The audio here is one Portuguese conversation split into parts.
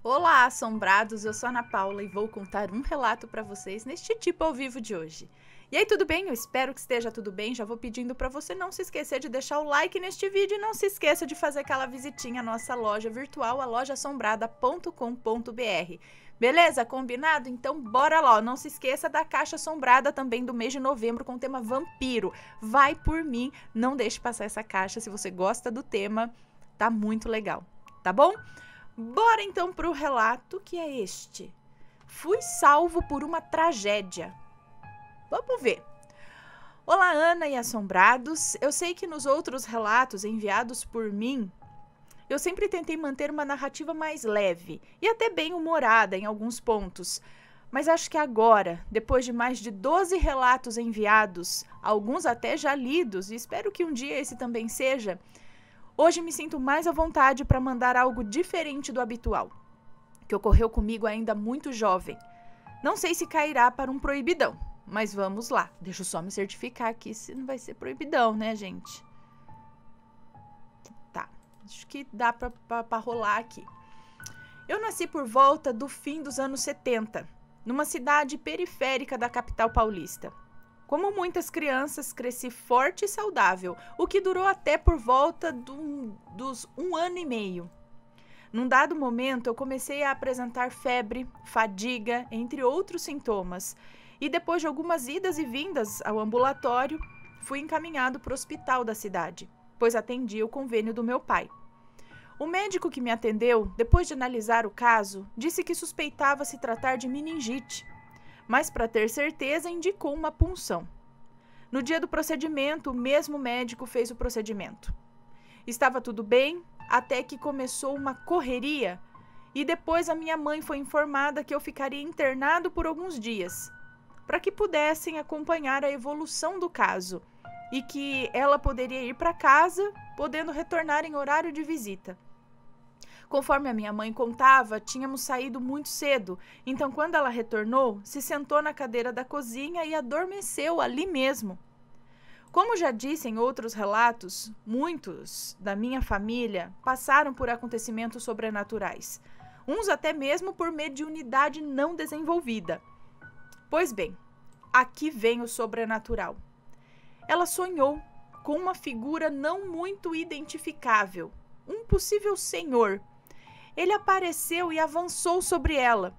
Olá, assombrados! Eu sou a Ana Paula e vou contar um relato para vocês neste tipo ao vivo de hoje. E aí, tudo bem? Eu espero que esteja tudo bem. Já vou pedindo para você não se esquecer de deixar o like neste vídeo e não se esqueça de fazer aquela visitinha à nossa loja virtual, a lojaassombrada.com.br. Beleza? Combinado? Então bora lá! Não se esqueça da caixa assombrada também do mês de novembro com o tema vampiro. Vai por mim, não deixe passar essa caixa se você gosta do tema, tá muito legal, tá bom? Bora então para o relato, que é este. Fui salvo por uma tragédia. Vamos ver. Olá, Ana e assombrados. Eu sei que nos outros relatos enviados por mim, eu sempre tentei manter uma narrativa mais leve e até bem humorada em alguns pontos. Mas acho que agora, depois de mais de 12 relatos enviados, alguns até já lidos, e espero que um dia esse também seja, hoje me sinto mais à vontade para mandar algo diferente do habitual, que ocorreu comigo ainda muito jovem. Não sei se cairá para um proibidão, mas vamos lá. Deixa eu só me certificar aqui se não vai ser proibidão, né, gente? Tá, acho que dá para rolar aqui. Eu nasci por volta do fim dos anos 70, numa cidade periférica da capital paulista. Como muitas crianças, cresci forte e saudável, o que durou até por volta dos 1 ano e meio. Num dado momento, eu comecei a apresentar febre, fadiga, entre outros sintomas, e depois de algumas idas e vindas ao ambulatório, fui encaminhado para o hospital da cidade, pois atendia o convênio do meu pai. O médico que me atendeu, depois de analisar o caso, disse que suspeitava se tratar de meningite, mas para ter certeza indicou uma punção. No dia do procedimento, o mesmo médico fez o procedimento. Estava tudo bem, até que começou uma correria e depois a minha mãe foi informada que eu ficaria internado por alguns dias, para que pudessem acompanhar a evolução do caso e que ela poderia ir para casa, podendo retornar em horário de visita. Conforme a minha mãe contava, tínhamos saído muito cedo, então quando ela retornou, se sentou na cadeira da cozinha e adormeceu ali mesmo. Como já disse em outros relatos, muitos da minha família passaram por acontecimentos sobrenaturais, uns até mesmo por mediunidade não desenvolvida. Pois bem, aqui vem o sobrenatural. Ela sonhou com uma figura não muito identificável, um possível senhor. Ele apareceu e avançou sobre ela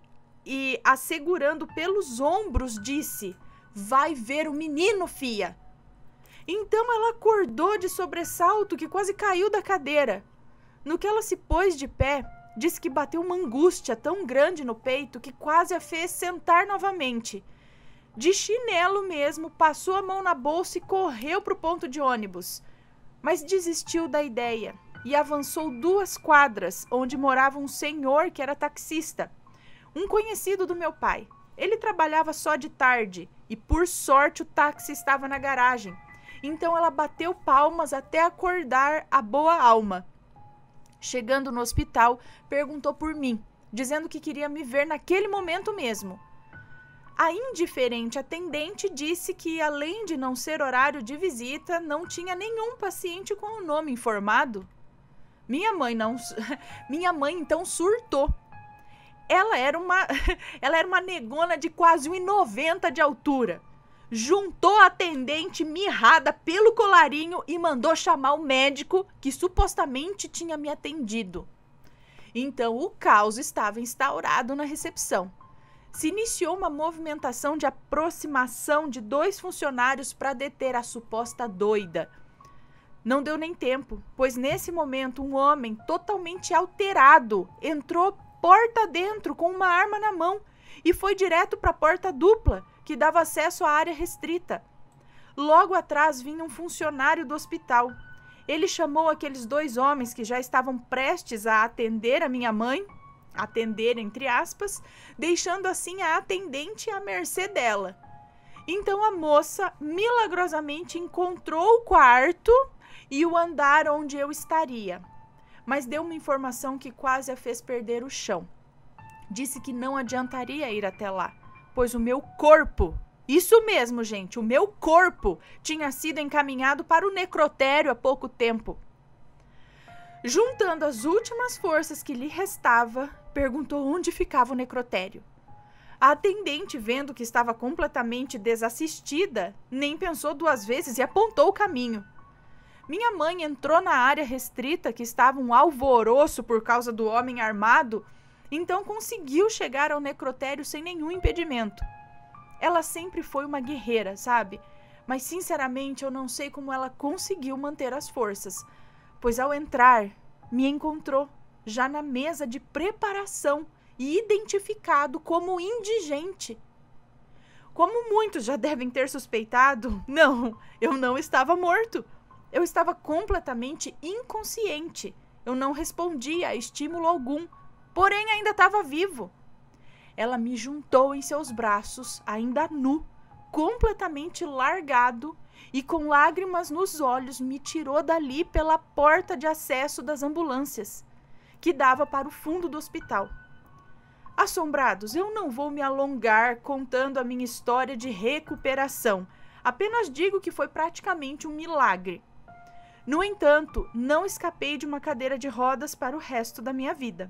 e, a segurando pelos ombros, disse: "Vai ver o menino, fia." Então ela acordou de sobressalto que quase caiu da cadeira. No que ela se pôs de pé, disse que bateu uma angústia tão grande no peito que quase a fez sentar novamente. De chinelo mesmo, passou a mão na bolsa e correu para o ponto de ônibus. Mas desistiu da ideia e avançou 2 quadras, onde morava um senhor que era taxista, um conhecido do meu pai. Ele trabalhava só de tarde e, por sorte, o táxi estava na garagem. Então ela bateu palmas até acordar a boa alma. Chegando no hospital, perguntou por mim, dizendo que queria me ver naquele momento mesmo. A indiferente atendente disse que, além de não ser horário de visita, não tinha nenhum paciente com o nome informado. Minha mãe então surtou. Ela era uma negona de quase 1,90 de altura. Juntou a atendente mirrada pelo colarinho e mandou chamar o médico que supostamente tinha me atendido. Então o caos estava instaurado na recepção. Se iniciou uma movimentação de aproximação de 2 funcionários para deter a suposta doida. Não deu nem tempo, pois nesse momento um homem totalmente alterado entrou porta dentro com uma arma na mão e foi direto para a porta dupla, que dava acesso à área restrita. Logo atrás vinha um funcionário do hospital. Ele chamou aqueles 2 homens que já estavam prestes a atender a minha mãe, atender entre aspas, deixando assim a atendente à mercê dela. Então a moça milagrosamente encontrou o quarto e o andar onde eu estaria, mas deu uma informação que quase a fez perder o chão. Disse que não adiantaria ir até lá, pois o meu corpo, isso mesmo, gente, o meu corpo tinha sido encaminhado para o necrotério há pouco tempo. Juntando as últimas forças que lhe restava, perguntou onde ficava o necrotério. A atendente, vendo que estava completamente desassistida, nem pensou 2 vezes e apontou o caminho. Minha mãe entrou na área restrita, que estava um alvoroço por causa do homem armado, então conseguiu chegar ao necrotério sem nenhum impedimento. Ela sempre foi uma guerreira, sabe? Mas, sinceramente, eu não sei como ela conseguiu manter as forças, pois ao entrar, me encontrou já na mesa de preparação e identificado como indigente. Como muitos já devem ter suspeitado, não, eu não estava morto. Eu estava completamente inconsciente. Eu não respondia a estímulo algum, porém ainda estava vivo. Ela me juntou em seus braços, ainda nu, completamente largado, e com lágrimas nos olhos me tirou dali pela porta de acesso das ambulâncias, que dava para o fundo do hospital. Assombrados, eu não vou me alongar contando a minha história de recuperação. Apenas digo que foi praticamente um milagre. No entanto, não escapei de uma cadeira de rodas para o resto da minha vida.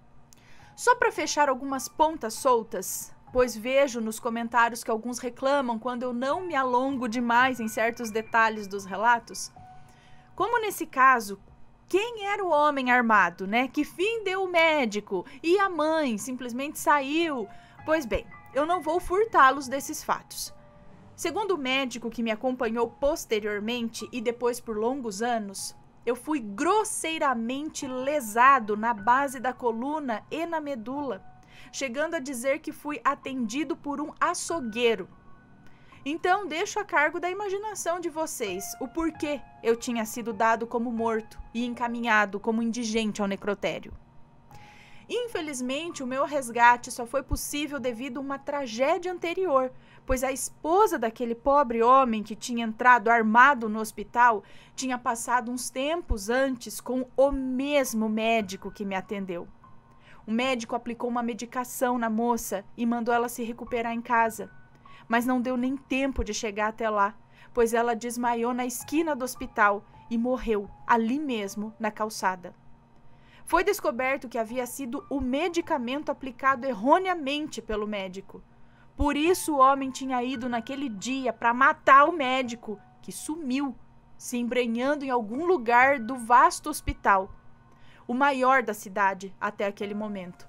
Só para fechar algumas pontas soltas, pois vejo nos comentários que alguns reclamam quando eu não me alongo demais em certos detalhes dos relatos. Como nesse caso, quem era o homem armado, né? Que fim deu o médico? E a mãe simplesmente saiu? Pois bem, eu não vou furtá-los desses fatos. Segundo o médico que me acompanhou posteriormente e depois por longos anos, eu fui grosseiramente lesado na base da coluna e na medula, chegando a dizer que fui atendido por um açougueiro. Então, deixo a cargo da imaginação de vocês o porquê eu tinha sido dado como morto e encaminhado como indigente ao necrotério. Infelizmente, o meu resgate só foi possível devido a uma tragédia anterior, pois a esposa daquele pobre homem que tinha entrado armado no hospital tinha passado uns tempos antes com o mesmo médico que me atendeu. O médico aplicou uma medicação na moça e mandou ela se recuperar em casa, mas não deu nem tempo de chegar até lá, pois ela desmaiou na esquina do hospital e morreu ali mesmo na calçada. Foi descoberto que havia sido o medicamento aplicado erroneamente pelo médico. Por isso o homem tinha ido naquele dia para matar o médico, que sumiu, se embrenhando em algum lugar do vasto hospital, o maior da cidade até aquele momento.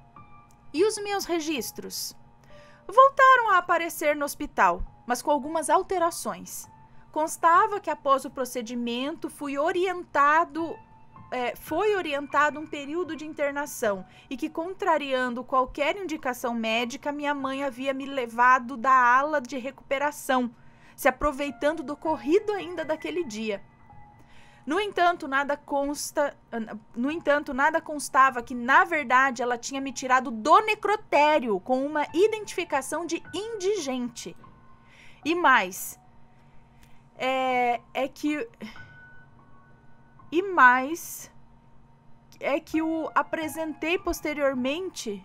E os meus registros? Voltaram a aparecer no hospital, mas com algumas alterações. Constava que após o procedimento foi orientado um período de internação e que, contrariando qualquer indicação médica, minha mãe havia me levado da ala de recuperação, se aproveitando do ocorrido ainda daquele dia. No entanto, nada constava que, na verdade, ela tinha me tirado do necrotério com uma identificação de indigente. E mais, o apresentei posteriormente,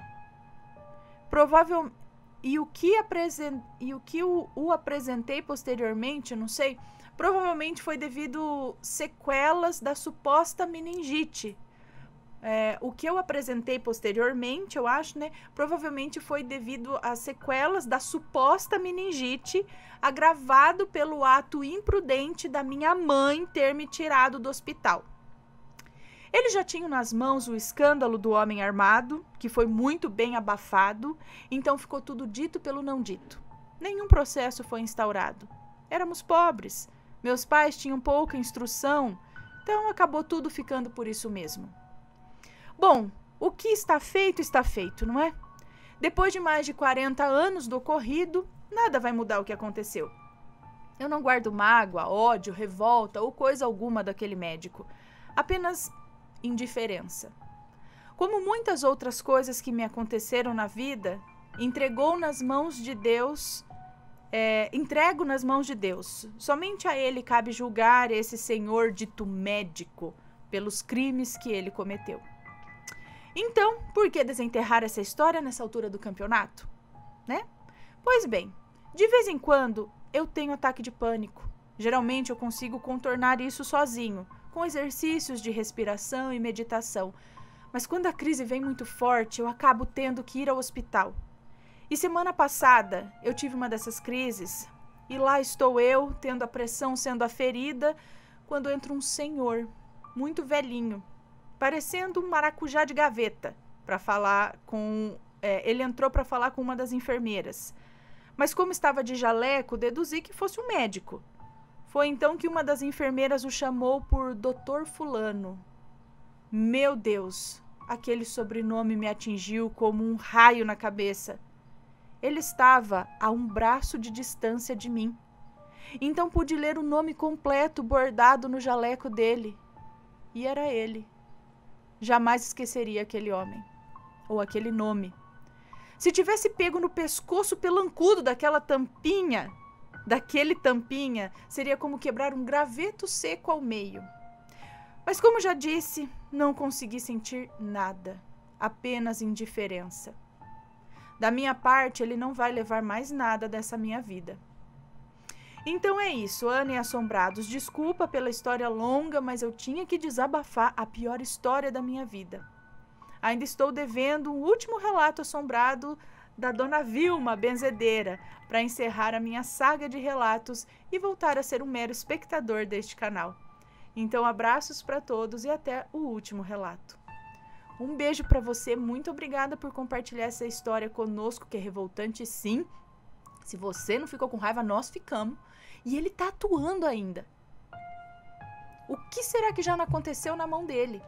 o apresentei posteriormente, não sei, provavelmente foi devido sequelas da suposta meningite. O que eu apresentei posteriormente, eu acho, né, provavelmente foi devido às sequelas da suposta meningite, agravado pelo ato imprudente da minha mãe ter me tirado do hospital. Eles já tinham nas mãos o escândalo do homem armado, que foi muito bem abafado, então ficou tudo dito pelo não dito. Nenhum processo foi instaurado. Éramos pobres, meus pais tinham pouca instrução, então acabou tudo ficando por isso mesmo. Bom, o que está feito, não é? Depois de mais de 40 anos do ocorrido, nada vai mudar o que aconteceu. Eu não guardo mágoa, ódio, revolta ou coisa alguma daquele médico, apenas indiferença. Como muitas outras coisas que me aconteceram na vida, entrego nas mãos de Deus. Somente a ele cabe julgar esse senhor dito médico pelos crimes que ele cometeu. Então, por que desenterrar essa história nessa altura do campeonato? Né? Pois bem, de vez em quando eu tenho ataque de pânico. Geralmente eu consigo contornar isso sozinho, com exercícios de respiração e meditação. Mas quando a crise vem muito forte, eu acabo tendo que ir ao hospital. E semana passada eu tive uma dessas crises e lá estou eu, tendo a pressão sendo aferida, quando entra um senhor, muito velhinho, parecendo um maracujá de gaveta, para falar com... ele entrou para falar com uma das enfermeiras. Mas como estava de jaleco, deduzi que fosse um médico. Foi então que uma das enfermeiras o chamou por Dr. Fulano. Meu Deus, aquele sobrenome me atingiu como um raio na cabeça. Ele estava a um braço de distância de mim. Então pude ler o nome completo bordado no jaleco dele. E era ele. Jamais esqueceria aquele homem, ou aquele nome. Se tivesse pego no pescoço pelancudo daquele tampinha, seria como quebrar um graveto seco ao meio. Mas como já disse, não consegui sentir nada, apenas indiferença. Da minha parte, ele não vai levar mais nada dessa minha vida. Então é isso, Ana e Assombrados, desculpa pela história longa, mas eu tinha que desabafar a pior história da minha vida. Ainda estou devendo um último relato assombrado da Dona Vilma, a benzedeira, para encerrar a minha saga de relatos e voltar a ser um mero espectador deste canal. Então, abraços para todos e até o último relato. Um beijo para você, muito obrigada por compartilhar essa história conosco, que é revoltante sim. Se você não ficou com raiva, nós ficamos. E ele tá atuando ainda. O que será que já não aconteceu na mão dele?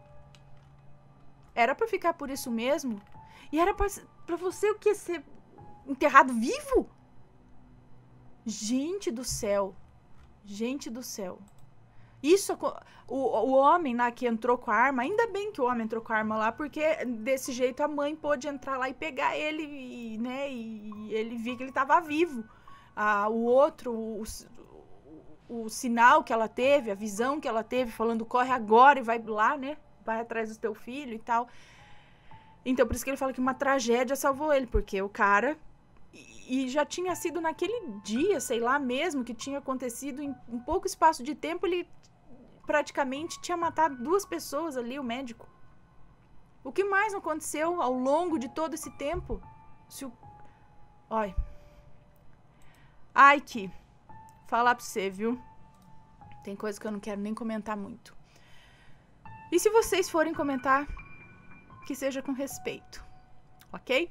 Era pra ficar por isso mesmo? E era pra você o quê? Ser enterrado vivo? Gente do céu. Gente do céu. Isso, o homem lá que entrou com a arma, ainda bem que o homem entrou com a arma lá, porque desse jeito a mãe pôde entrar lá e pegar ele, e ele viu que ele estava vivo. O outro, o sinal que ela teve, a visão que ela teve, falando corre agora e vai lá, né? Vai atrás do teu filho e tal. Então, por isso que ele fala que uma tragédia salvou ele, porque o cara... E já tinha sido naquele dia, sei lá mesmo, que tinha acontecido em um pouco espaço de tempo, ele praticamente tinha matado 2 pessoas ali, o médico. O que mais não aconteceu ao longo de todo esse tempo? Olha. Ai, que... Falar pra você, viu? Tem coisa que eu não quero nem comentar muito. E se vocês forem comentar, que seja com respeito, ok?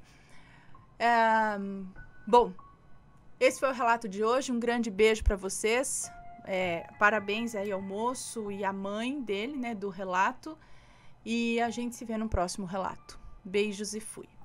Bom, esse foi o relato de hoje. Um grande beijo para vocês. Parabéns aí ao moço e à mãe dele, né, do relato. E a gente se vê no próximo relato. Beijos e fui.